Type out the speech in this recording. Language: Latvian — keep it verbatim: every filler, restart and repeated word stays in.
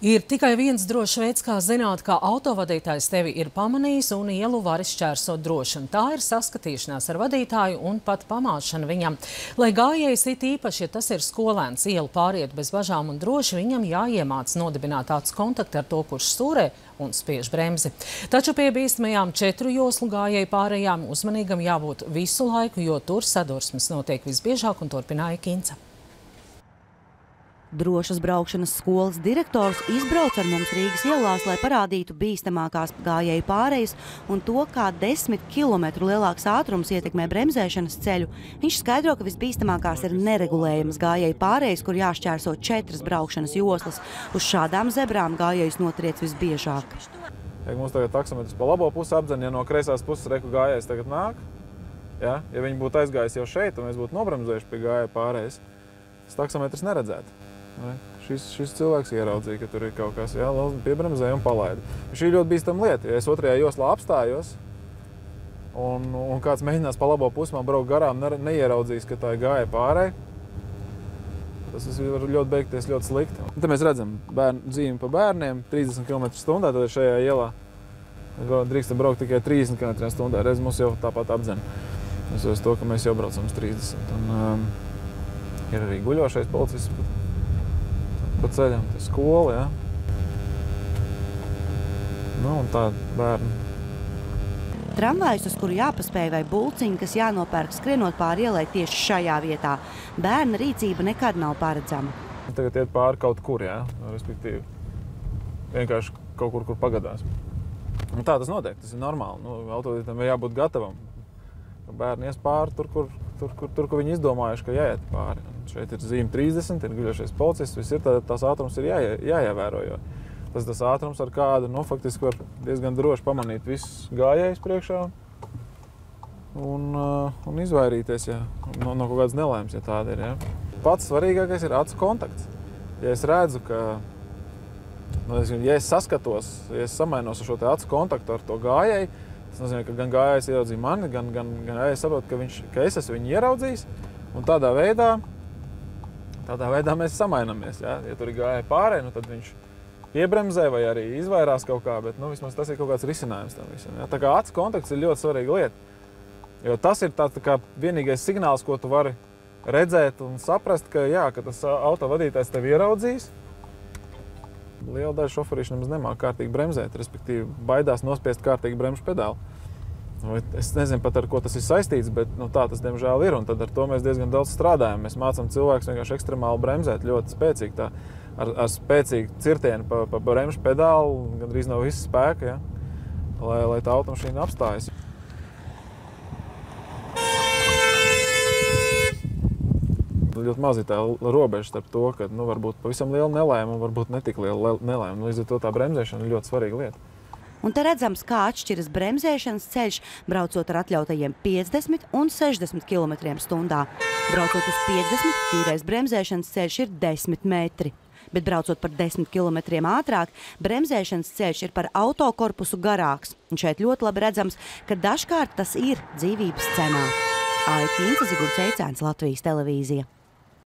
Ir tikai viens drošs veids, kā zināt, ka autovadītājs tevi ir pamanījis un ielu var izšķērsot droši. Un tā ir saskatīšanās ar vadītāju un pat pamāšana viņam. Lai gājējs it īpaši, ja tas ir skolēns, ielu pāriet bez bažām un droši, viņam jāiemāc nodibināt acu kontaktu ar to, kurš stūrē un spiež bremzi. Taču pie bīstamajām četru joslu gājēju pārējām uzmanīgam jābūt visu laiku, jo tur sadursmes notiek visbiežāk, un turpināja Kinca. Drošas braukšanas skolas direktors izbrauc ar mums Rīgas ielās, lai parādītu bīstamākās gājēju pārejas un to, kā desmit kilometru lielāks ātrums ietekmē bremzēšanas ceļu. Viņš skaidro, ka visbīstamākās ir neregulējamas gājēju pārejas, kur jāšķērso četras braukšanas joslas. Uz šādām zebrām gājējus notriec visbiežāk. Ja mums tagad taksometrs pa labo pusi apdzen, ja no kreisās puses reku gājējs tagad nāk, ja, ja viņi būtu aizgājis jau šeit un mēs būtu nobremzējuši pie gājēju pārejas, tas taksometrs neredzētu. Šis, šis cilvēks ieraudzīja, ka tur ir kaut kas, jā, piebremzēja un palaida. Šī ļoti bīstama lieta, ja es otrajā joslā apstājos un, un kāds mēģinās pa labo pusi man braukt garām, ne, neieraudzīs, ka tā ir gāja pārēj, tas var ļoti beigties ļoti slikti. Te mēs redzam bērnu, zīmi pa bērniem, trīsdesmit kilometru stundā, tad šajā ielā drīkstam braukt tikai trīsdesmit kilometru stundā, reiz mums jau tāpat apdzen. Es uz to, ka mēs jau braucam uz trīsdesmit. Un, um, ir arī guļošais policists pa ceļam, tā skola, ja. Nu, un tā bērni. Tramvajs, uz kuru jāpaspēj, vai bulciņi, kas jānopērk skrienot pāri ielai tieši šajā vietā. Bērna rīcība nekad nav paredzama. Tagad iet pāri kaut kur, ja, respektīvi. Vienkārši kaut kur, kur pagadās. Un tā tas notiek, tas ir normāli. Nu, autovadītājam ir jābūt gatavam. Bērni ies pāri tur, kur, tur, kur, tur, kur viņi izdomājuši, ka jāiet pāri. Šeit ir zīme trīsdesmit, ir guļošais policists, viss ir, tā, tās ātrums ir jā, jāievēro, jo tas tas ātrums ar kādu, nu, faktiski var diezgan droši pamanīt visus gājējus priekšā un, uh, un izvairīties, ja, no, no kaut kādas nelaimes, ja tāda ir, ja. Pats svarīgākais ir acu kontakts. Ja es redzu, ka, nu, es, ja es saskatos, ja es samainos ar šo te acu kontaktu ar to gājēju, tas nozīmē, ka gan gājējs ieraudzīja mani, gan, gan, gan gājējs saprot, ka, viņš, ka es esmu viņu ieraudzījis, un tādā veidā Tādā veidā mēs samainamies, ja? Ja tur ir gājēji pārēj, nu tad viņš piebremzē vai arī izvairās kaut kā, bet nu, vismaz tas ir kaut kāds risinājums tam visam. Ja? Tā kā acu kontakts ir ļoti svarīga lieta, jo tas ir tā, tā kā vienīgais signāls, ko tu vari redzēt un saprast, ka, jā, ka tas autovadītājs tevi ieraudzīs. Liela daļa šoferīši nemaz nemāk kārtīgi bremzēt, respektīvi baidās nospiest kārtīgi bremžu pedāli. Es nezinu pat, ar ko tas ir saistīts, bet nu, tā tas, diemžēl, ir. Un tad ar to mēs diezgan daudz strādājam. Mēs mācām cilvēkus vienkārši ekstremāli bremzēt, ļoti spēcīgi, tā, ar, ar spēcīgu cirtienu pa, pa bremžu pedālu, gandrīz no visa spēka, ja, lai, lai tā automašīna apstājas. Ļoti maz ir tā robeža starp to, ka nu, varbūt pavisam liela nelaime un varbūt netik liela nelaime. Līdz ar to tā bremzēšana ir ļoti svarīga lieta. Un te redzams, kā atšķiras bremzēšanas ceļš, braucot ar atļautajiem piecdesmit un sešdesmit kilometriem stundā. Braucot uz piecdesmit, tīrais bremzēšanas ceļš ir desmit metri. Bet braucot par desmit kilometriem ātrāk, bremzēšanas ceļš ir par autokorpusu garāks. Un šeit ļoti labi redzams, ka dažkārt tas ir dzīvības cenā. Aija Kinca, Zigurds Eicēns, Latvijas televīzija.